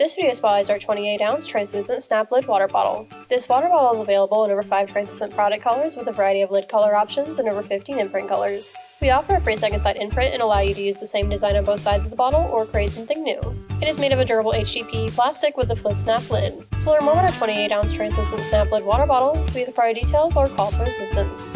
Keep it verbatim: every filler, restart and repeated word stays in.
This video spotlights our twenty-eight ounce translucent snap lid water bottle. This water bottle is available in over five translucent product colors with a variety of lid color options and over fifteen imprint colors. We offer a free second side imprint and allow you to use the same design on both sides of the bottle or create something new. It is made of a durable H D P E plastic with a flip snap lid. To learn more about our twenty-eight ounce translucent snap lid water bottle, read the prior details or call for assistance.